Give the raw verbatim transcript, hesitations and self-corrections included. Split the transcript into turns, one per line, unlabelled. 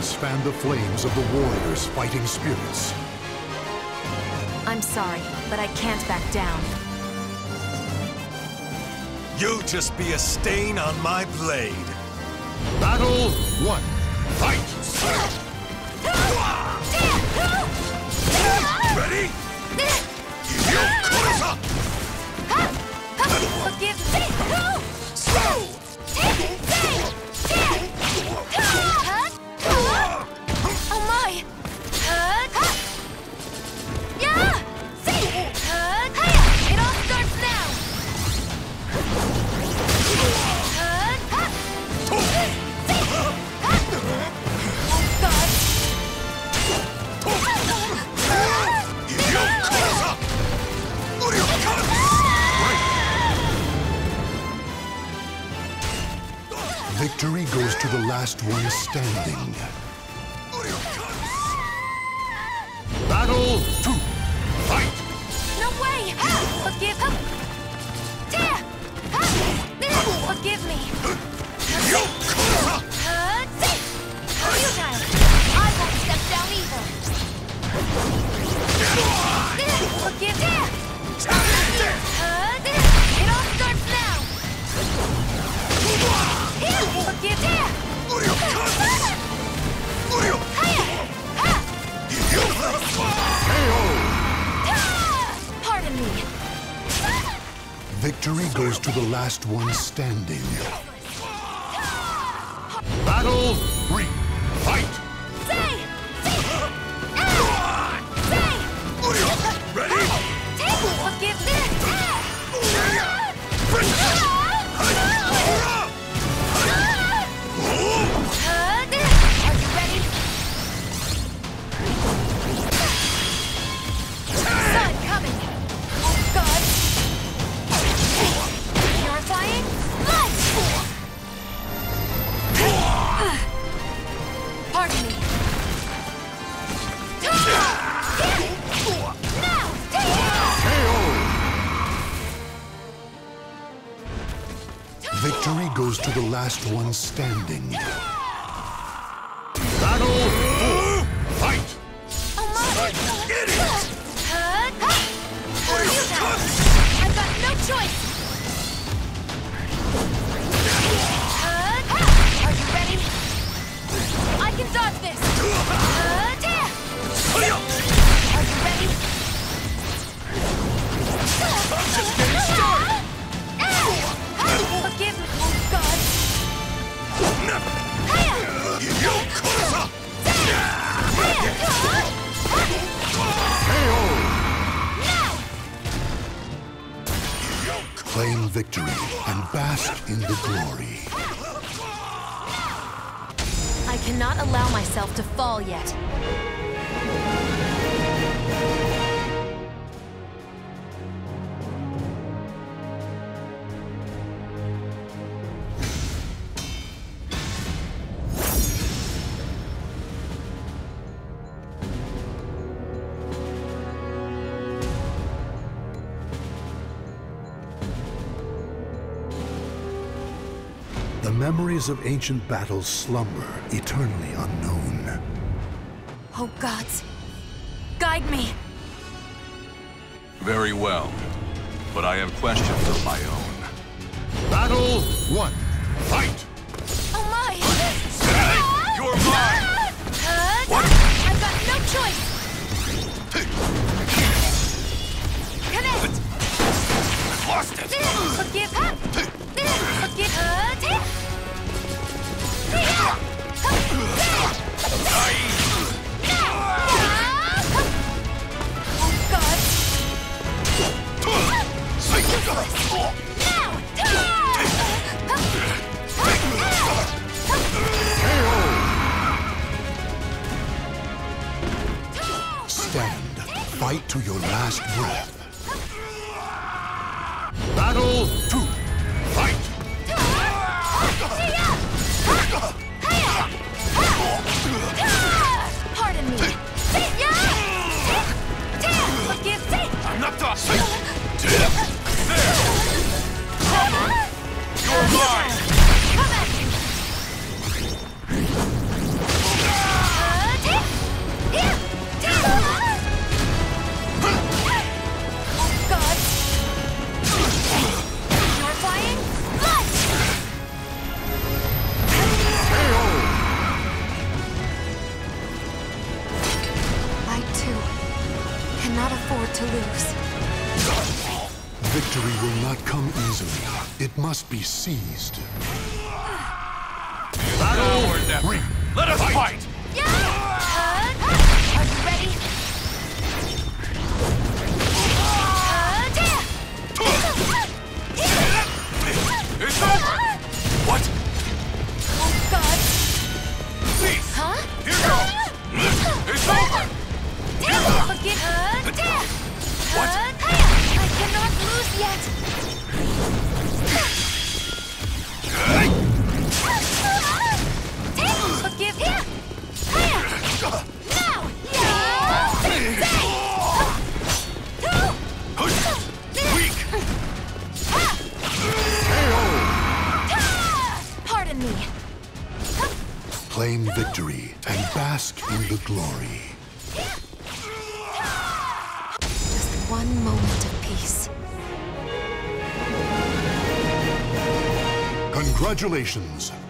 winds fan the flames of the warrior's fighting spirits.
I'm sorry, but I can't back down.
You just be a stain on my blade.
Battle one. Fight!
Ready?
Forgive me! Oh my! Yeah! It all starts now!
Victory goes to the last one standing. Battle two. Fight!
No way! Forgive Forgive me! Futile! I won't step down either! Forgive me! It all starts now! Forgive me! Pardon me!
Victory goes to the last one standing. Battle three. Fight!
Say! Say!
Ready?
Forgive me! Are you ready? Sun coming! Oh God! Purifying light! Pardon me. Now!
Victory goes to the last one standing. Battle four. Fight!
Oh my!
Get it!
I've got no choice! Are you ready? I can dodge this! Are you ready?
I'm just getting started!
Forgive me, oh God!
Claim victory and bask in the glory.
I cannot allow myself to fall yet.
The memories of ancient battles slumber, eternally unknown.
Oh gods, guide me!
Very well, but I have questions of my own.
Battle one. Fight!
Oh my!
You're mine!
What? I've got no choice! Connect!
I've lost it!
Forgive her! Forgive her! Oh God!
Stand. Fight to your last breath. Battle two. Fight!
Pardon me. Forgive me.
I'm not done! There! You're mine!
Come at me. too. Cannot afford to lose.
Victory will not come easily. It must be seized.
Battle or never. Let us fight!
Yeah! Uh, are you ready?
It's over! What?
Oh, God.
Cease!
Huh?
Here goes! It's over!
Forget.
What?
I cannot lose yet. Forgive him. Now.
Weak!
Pardon me.
Claim victory and bask in the glory.
Just one moment of peace.
Congratulations!